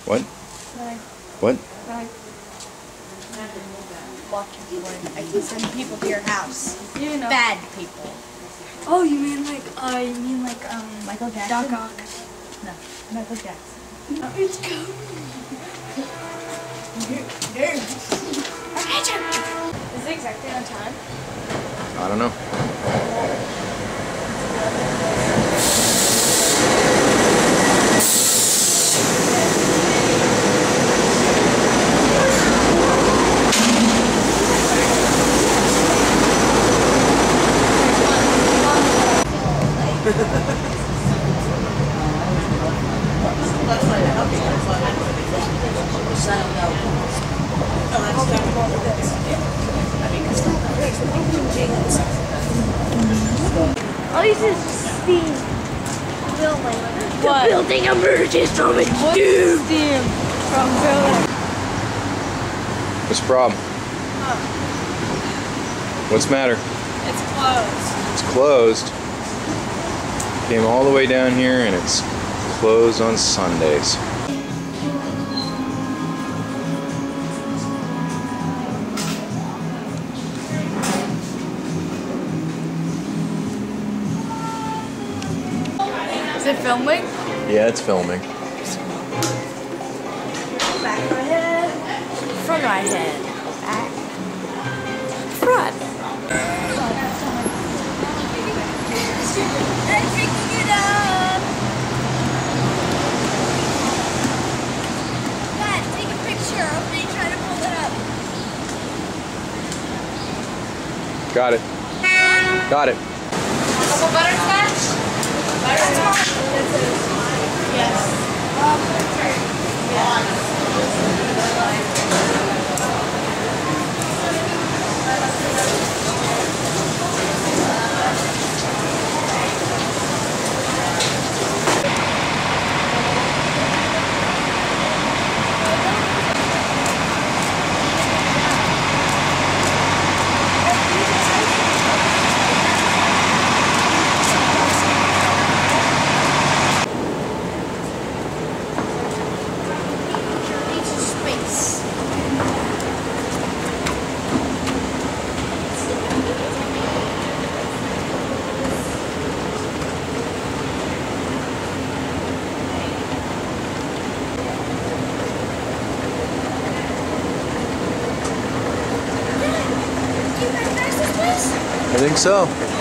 What? Bye. What? Bye. Watching porn. I can send people to your house. You know. Bad people. Oh, you mean like Michael Jackson? Doc Ock? No, Michael Jackson. It's cool. Is it exactly on time? I don't know. Oh, this is steam. Building. What? The building emerges from its doom. Steam from building. What's the problem? What's the matter? It's closed. It's closed. Came all the way down here and it's closed on Sundays. Is it filming? Yeah, it's filming. Back of my head. Front right hand. Back. Front. I'm picking it up. Dad, take a picture of me trying to pull it up. Got it. Got it. Double butterscotch? Butterscotch? Yes. I think so.